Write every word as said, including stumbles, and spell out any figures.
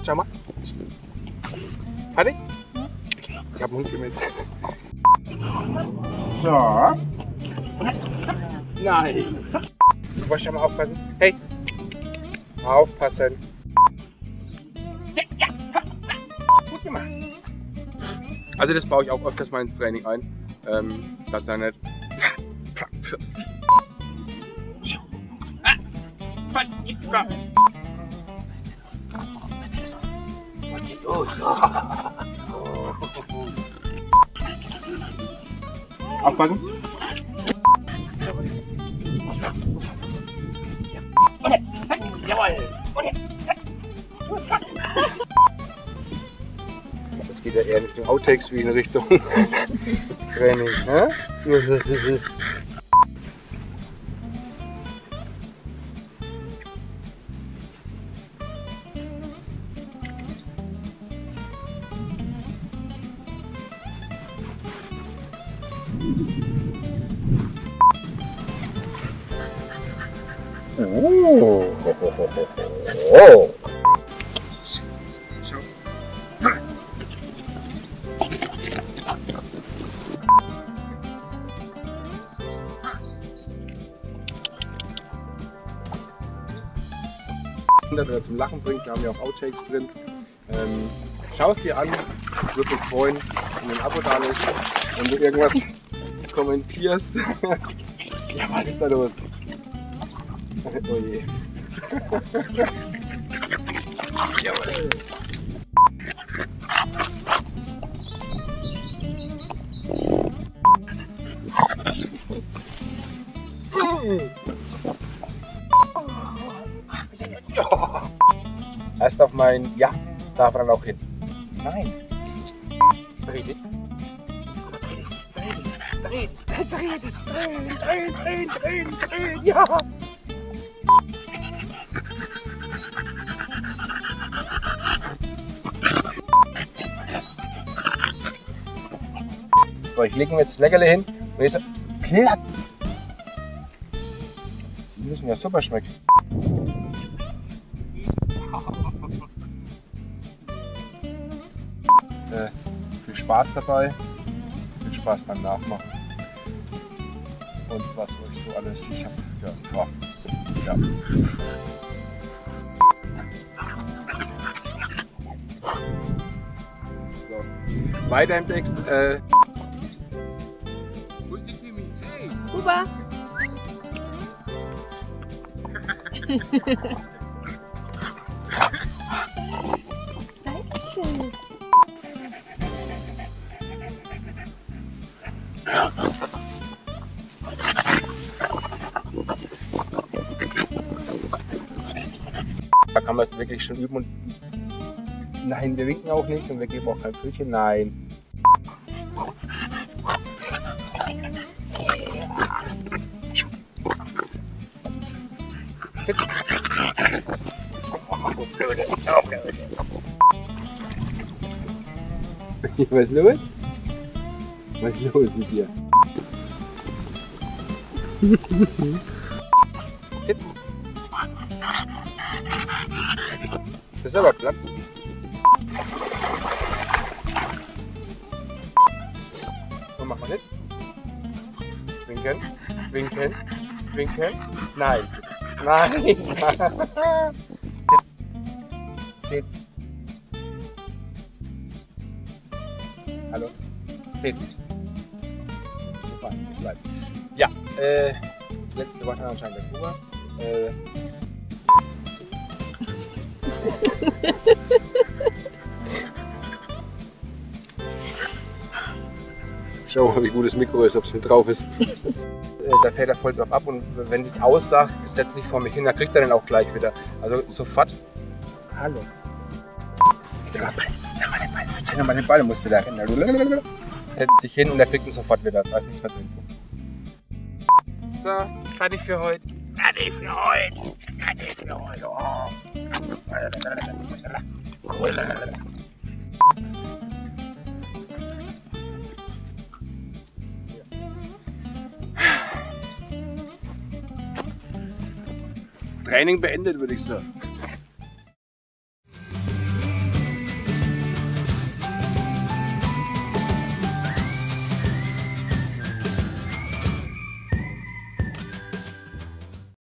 schau mal. Fertig? Ich hab einen Hund gemisst. So. Nein. Du wolltest schon mal aufpassen. Hey. Aufpassen. Gut gemacht. Also das baue ich auch öfters mal ins Training ein. Ähm, dass er nicht... Aufpassen. Das geht ja eher in Richtung Outtakes wie in Richtung Training. Ne? Oh. Oh. Schau. Das er zum Lachen bringt, wir haben ja auch Outtakes drin. Ähm, Schau es dir an, würde mich freuen, wenn du ein Abo da lässt, wenn du irgendwas kommentierst. Ja, was ist da los? Oh je. Jawohl. Erst auf mein Ja, darf er dann auch hin. Nein. Dreh dich. Dreh, dreh, dreh, dreh, dreh, dreh, dreh, ja. So, ich lege mir jetzt das Leckerle hin und jetzt Platz. Die müssen ja super schmecken. Äh, viel Spaß dabei, viel Spaß beim Nachmachen und was euch so alles, ich habe, ja, oh, ja. So. Weiter im Text, äh, wo ist die Kimi? Hey! Huber! Dankeschön! Da kann man es wirklich schon üben und nein, wir winken auch nicht und wir geben auch kein Pfötchen, nein. Sitz. Oh, blöde, oh, blöde. Was ist los? Was ist los mit dir? Sitz. Das ist aber Platz. So, mach mal nicht. Winken, winken, winken. Nein. Nein. Sitz. Sitz. Hallo. Sitz. Super, bleib. Ja, äh, letzte Worte anscheinend der Kuba. Äh, Schau mal, wie gut das Mikro ist, ob es mit drauf ist. Da fährt er voll drauf ab und wenn ich aussage, setz dich vor mich hin, dann kriegt er dann auch gleich wieder. Also sofort. Hallo. Nimm mal den Ball, nimm mal den Ball, muss wieder rennen. Setzt sich hin und er kriegt ihn sofort wieder. Da ist nichts mehr drin. So, fertig für heute. Fertig für heute. Fertig für heute. Oh. Training beendet, würde ich sagen.